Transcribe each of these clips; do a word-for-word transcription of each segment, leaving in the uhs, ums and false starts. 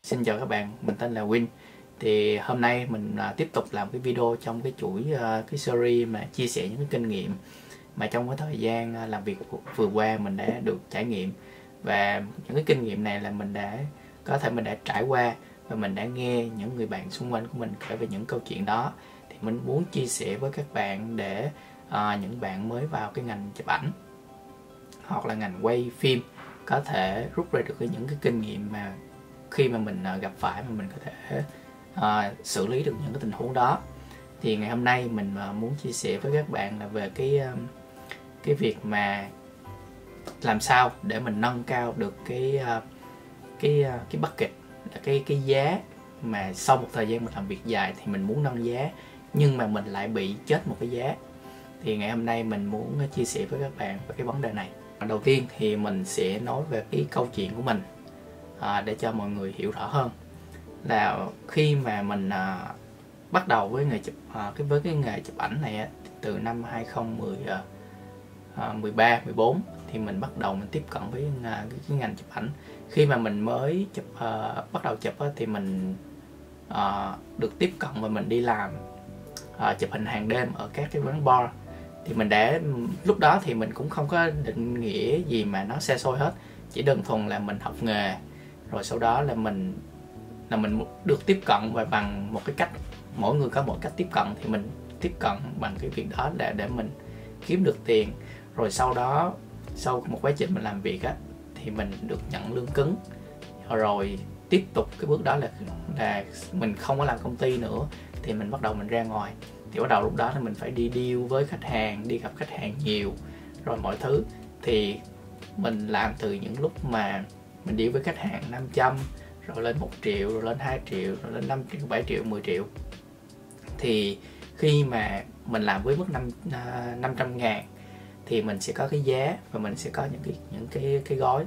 Xin chào các bạn, mình tên là Win. Thì hôm nay mình uh, tiếp tục làm cái video trong cái chuỗi uh, cái series mà chia sẻ những cái kinh nghiệm mà trong cái thời gian uh, làm việc vừa qua mình đã được trải nghiệm, và những cái kinh nghiệm này là mình đã có thể mình đã trải qua và mình đã nghe những người bạn xung quanh của mình kể về những câu chuyện đó. Thì mình muốn chia sẻ với các bạn để uh, những bạn mới vào cái ngành chụp ảnh hoặc là ngành quay phim có thể rút ra được những cái kinh nghiệm mà khi mà mình gặp phải mà mình có thể uh, xử lý được những cái tình huống đó. Thì ngày hôm nay mình uh, muốn chia sẻ với các bạn là về cái uh, cái việc mà làm sao để mình nâng cao được cái uh, cái uh, cái bucket, cái cái giá mà sau một thời gian mình làm việc dài thì mình muốn nâng giá nhưng mà mình lại bị chết một cái giá. Thì ngày hôm nay mình muốn chia sẻ với các bạn về cái vấn đề này. Đầu tiên thì mình sẽ nói về cái câu chuyện của mình à, để cho mọi người hiểu rõ hơn. Là khi mà mình à, bắt đầu với nghề chụp à, cái với cái nghề chụp ảnh này từ năm hai không một ba mười bốn thì mình bắt đầu mình tiếp cận với cái, cái ngành chụp ảnh. Khi mà mình mới chụp à, bắt đầu chụp thì mình à, được tiếp cận và mình đi làm à, chụp hình hàng đêm ở các cái quán bar. Thì mình đã lúc đó thì mình cũng không có định nghĩa gì mà nó xa xôi hết, chỉ đơn thuần là mình học nghề, rồi sau đó là mình là mình được tiếp cận và bằng một cái cách, mỗi người có một cách tiếp cận, thì mình tiếp cận bằng cái việc đó để để mình kiếm được tiền. Rồi sau đó sau một quá trình mình làm việc á thì mình được nhận lương cứng, rồi tiếp tục cái bước đó là là mình không có làm công ty nữa thì mình bắt đầu mình ra ngoài. Thì bắt đầu lúc đó thì mình phải đi deal với khách hàng, đi gặp khách hàng nhiều, rồi mọi thứ. Thì mình làm từ những lúc mà mình deal với khách hàng năm trăm, rồi lên một triệu, rồi lên hai triệu, rồi lên năm triệu, bảy triệu, mười triệu. Thì khi mà mình làm với mức năm trăm ngàn thì mình sẽ có cái giá và mình sẽ có những cái những cái cái gói.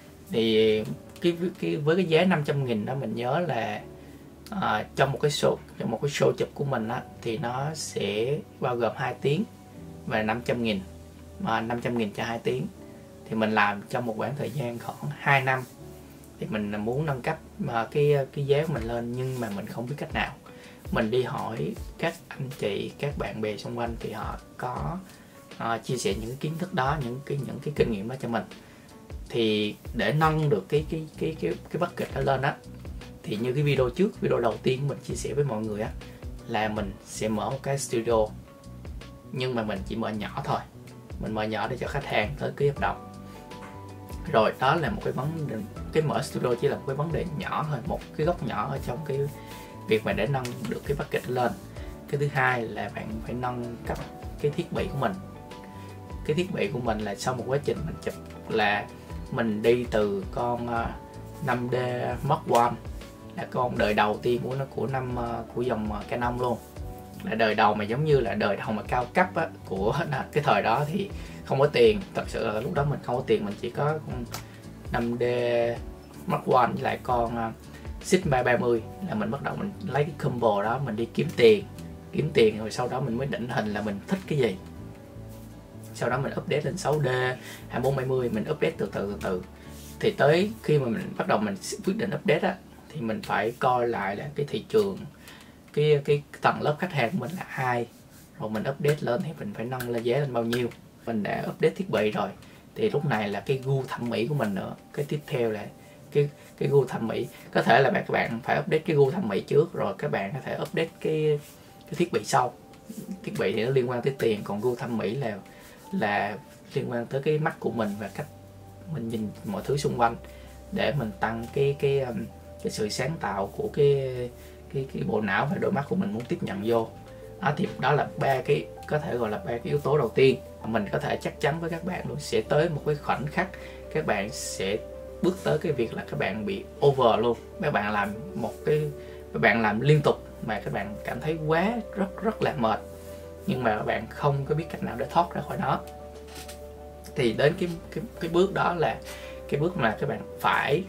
Thì cái, cái với cái giá năm trăm nghìn đó mình nhớ là À, trong một cái show trong một cái show chụp của mình á, thì nó sẽ bao gồm hai tiếng và năm trăm nghìn, mà năm trăm nghìn cho hai tiếng. Thì mình làm trong một khoảng thời gian khoảng hai năm. Thì mình muốn nâng cấp mà cái cái giá của mình lên, nhưng mà mình không biết cách nào. Mình đi hỏi các anh chị, các bạn bè xung quanh thì họ có uh, chia sẻ những cái kiến thức đó, những cái những cái kinh nghiệm đó cho mình. Thì để nâng được cái cái cái cái cái bucket đó lên á, thì như cái video trước, video đầu tiên mình chia sẻ với mọi người á, là mình sẽ mở một cái studio, nhưng mà mình chỉ mở nhỏ thôi. Mình mở nhỏ để cho khách hàng tới ký hợp đồng. Rồi đó là một cái vấn đề, cái mở studio chỉ là một cái vấn đề nhỏ thôi, một cái góc nhỏ ở trong cái việc mà để nâng được cái bucket lên. Cái thứ hai là bạn phải nâng cấp cái thiết bị của mình. Cái thiết bị của mình là sau một quá trình mình chụp là mình đi từ con năm D Mark One, là con đời đầu tiên của nó của năm của dòng Canon luôn, là đời đầu mà giống như là đời đầu mà cao cấp á, của cái thời đó. Thì không có tiền, thật sự là lúc đó mình không có tiền, mình chỉ có năm D Mark One với lại con Sigma ba mươi, là mình bắt đầu mình lấy cái combo đó mình đi kiếm tiền kiếm tiền rồi sau đó mình mới định hình là mình thích cái gì. Sau đó mình update lên sáu D hai bốn bảy mươi, mình update từ từ từ từ thì tới khi mà mình bắt đầu mình quyết định update á, thì mình phải coi lại là cái thị trường, cái cái tầng lớp khách hàng của mình là ai, rồi mình update lên thì mình phải nâng lên giá lên bao nhiêu. Mình đã update thiết bị rồi thì lúc này là cái gu thẩm mỹ của mình nữa. Cái tiếp theo là cái cái gu thẩm mỹ. Có thể là các bạn phải update cái gu thẩm mỹ trước, rồi các bạn có thể update cái cái thiết bị sau. Thiết bị thì nó liên quan tới tiền, còn gu thẩm mỹ là là liên quan tới cái mắt của mình và cách mình nhìn mọi thứ xung quanh, để mình tăng cái cái cái sự sáng tạo của cái cái cái bộ não và đôi mắt của mình muốn tiếp nhận vô đó. Thì đó là ba cái, có thể gọi là ba cái yếu tố đầu tiên. Mình có thể chắc chắn với các bạn luôn, sẽ tới một cái khoảnh khắc các bạn sẽ bước tới cái việc là các bạn bị over luôn. Các bạn làm một cái các bạn làm liên tục mà các bạn cảm thấy quá rất rất là mệt, nhưng mà các bạn không có biết cách nào để thoát ra khỏi nó. Thì đến cái cái cái bước đó là cái bước mà các bạn phải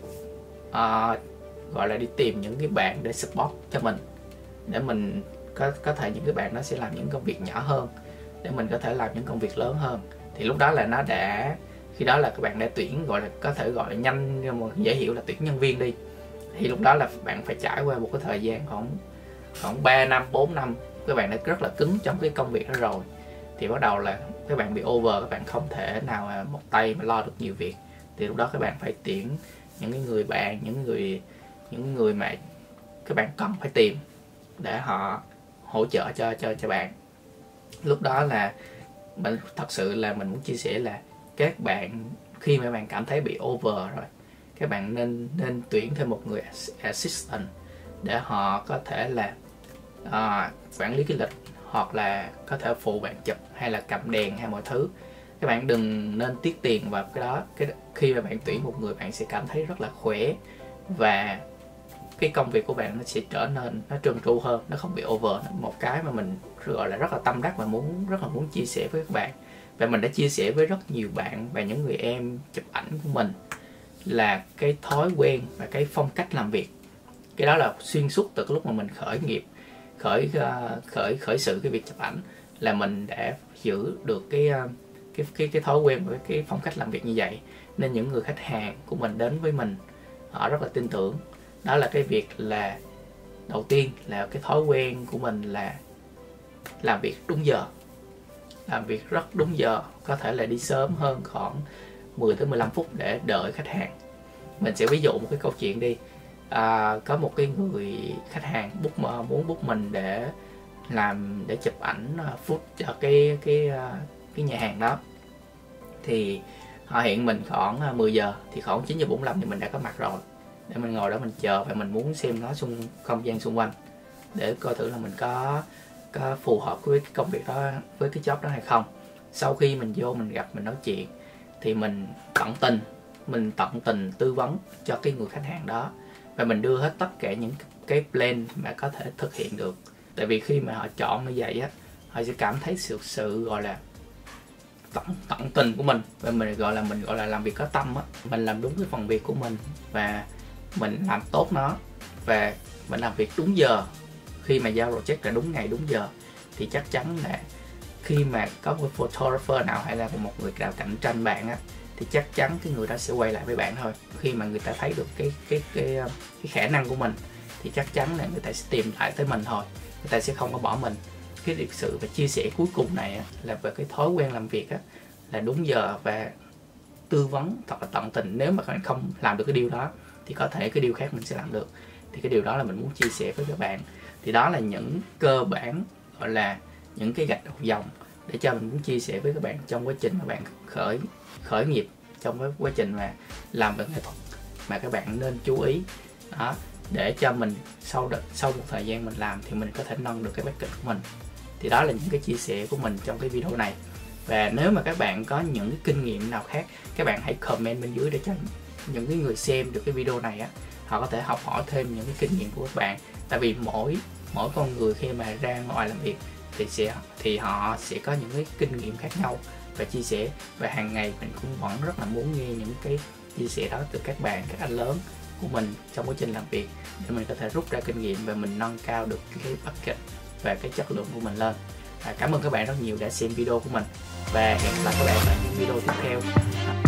uh, gọi là đi tìm những cái bạn để support cho mình, để mình có có thể những cái bạn nó sẽ làm những công việc nhỏ hơn, để mình có thể làm những công việc lớn hơn. Thì lúc đó là nó đã khi đó là các bạn đã tuyển, gọi là có thể gọi là nhanh nhưng mà dễ hiểu là tuyển nhân viên đi. Thì lúc đó là bạn phải trải qua một cái thời gian khoảng khoảng ba năm, bốn năm các bạn đã rất là cứng trong cái công việc đó rồi, thì bắt đầu là các bạn bị over, các bạn không thể nào mà một tay mà lo được nhiều việc. Thì lúc đó các bạn phải tuyển những cái người bạn, những người những người mà các bạn cần phải tìm để họ hỗ trợ cho cho cho bạn. Lúc đó là mình thật sự là mình muốn chia sẻ là các bạn khi mà các bạn cảm thấy bị over rồi, các bạn nên nên tuyển thêm một người assistant để họ có thể là à, quản lý cái lịch, hoặc là có thể phụ bạn chụp hay là cầm đèn hay mọi thứ. Các bạn đừng nên tiếc tiền vào cái đó. Cái khi mà bạn tuyển một người, bạn sẽ cảm thấy rất là khỏe và cái công việc của bạn nó sẽ trở nên nó trơn tru hơn, nó không bị over. Một cái mà mình gọi là rất là tâm đắc và muốn rất là muốn chia sẻ với các bạn, và mình đã chia sẻ với rất nhiều bạn và những người em chụp ảnh của mình, là cái thói quen và cái phong cách làm việc. Cái đó là xuyên suốt từ lúc mà mình khởi nghiệp, khởi khởi khởi sự cái việc chụp ảnh, là mình đã giữ được cái cái cái cái thói quen với cái phong cách làm việc như vậy, nên những người khách hàng của mình đến với mình họ rất là tin tưởng. Đó là cái việc là đầu tiên là cái thói quen của mình là làm việc đúng giờ, làm việc rất đúng giờ, có thể là đi sớm hơn khoảng mười tới mười lăm phút để đợi khách hàng. Mình sẽ ví dụ một cái câu chuyện đi. À, có một cái người khách hàng book mà muốn book mình để làm để chụp ảnh food cho cái cái cái nhà hàng đó, thì họ hẹn mình khoảng mười giờ, thì khoảng chín giờ bốn mươi lăm thì mình đã có mặt rồi, để mình ngồi đó mình chờ, và mình muốn xem nó xung không gian xung quanh để coi thử là mình có có phù hợp với cái công việc đó, với cái job đó hay không. Sau khi mình vô mình gặp, mình nói chuyện, thì mình tận tình mình tận tình tư vấn cho cái người khách hàng đó, và mình đưa hết tất cả những cái plan mà có thể thực hiện được. Tại vì khi mà họ chọn như vậy á, họ sẽ cảm thấy sự sự gọi là tận tận tình của mình, và mình gọi là mình gọi là làm việc có tâm á. Mình làm đúng cái phần việc của mình và mình làm tốt nó, và mình làm việc đúng giờ. Khi mà giao project là đúng ngày đúng giờ, thì chắc chắn là khi mà có một photographer nào hay là một người nào cạnh tranh bạn á, thì chắc chắn cái người đó sẽ quay lại với bạn thôi. Khi mà người ta thấy được cái cái cái cái khả năng của mình, thì chắc chắn là người ta sẽ tìm lại tới mình thôi, người ta sẽ không có bỏ mình. Cái việc sự và chia sẻ cuối cùng này á, là về cái thói quen làm việc á, là đúng giờ và tư vấn thật là tận tình. Nếu mà các bạn không làm được cái điều đó, thì có thể cái điều khác mình sẽ làm được. Thì cái điều đó là mình muốn chia sẻ với các bạn. Thì đó là những cơ bản, gọi là những cái gạch đầu dòng để cho mình muốn chia sẻ với các bạn trong quá trình mà bạn khởi khởi nghiệp, trong cái quá trình mà làm về nghệ thuật mà các bạn nên chú ý đó, để cho mình sau đợt, sau một thời gian mình làm thì mình có thể nâng được cái package của mình. Thì đó là những cái chia sẻ của mình trong cái video này. Và nếu mà các bạn có những cái kinh nghiệm nào khác, các bạn hãy comment bên dưới để cho những cái người xem được cái video này á, họ có thể học hỏi thêm những cái kinh nghiệm của các bạn. Tại vì mỗi mỗi con người khi mà ra ngoài làm việc thì sẽ thì họ sẽ có những cái kinh nghiệm khác nhau và chia sẻ, và hàng ngày mình cũng vẫn rất là muốn nghe những cái chia sẻ đó từ các bạn, các anh lớn của mình trong quá trình làm việc, để mình có thể rút ra kinh nghiệm và mình nâng cao được cái package và cái chất lượng của mình lên. À, cảm ơn các bạn rất nhiều đã xem video của mình, và hẹn gặp lại các bạn ở những video tiếp theo.